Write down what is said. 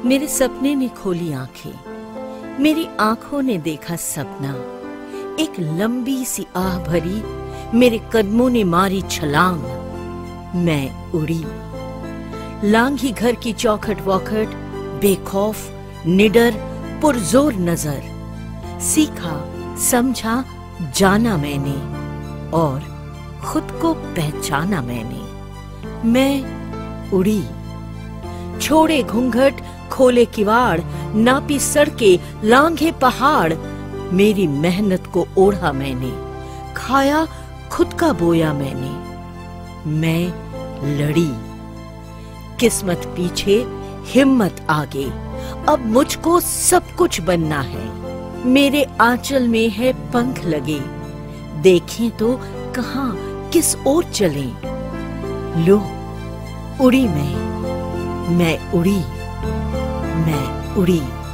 मेरे सपने ने खोली आंखें, मेरी आंखों ने देखा सपना। एक लंबी सी आह भरी मेरे कदमों ने मारी छलांग। मैं उड़ी, लांघी घर की चौखट वौखट, बेखौफ निडर पुरजोर नजर। सीखा समझा जाना मैंने और खुद को पहचाना मैंने। मैं उड़ी, छोड़े घूंघट खोले किवाड़, नापी सड़कें लांघे पहाड़। मेरी मेहनत को ओढ़ा मैंने, खाया खुद का बोया मैंने। मैं लड़ी, किस्मत पीछे हिम्मत आगे। अब मुझको सब कुछ बनना है। मेरे आंचल में है पंख लगे, देखें तो कहां किस ओर चलें। लो उड़ी मैं उड़ी, मैं उड़ी।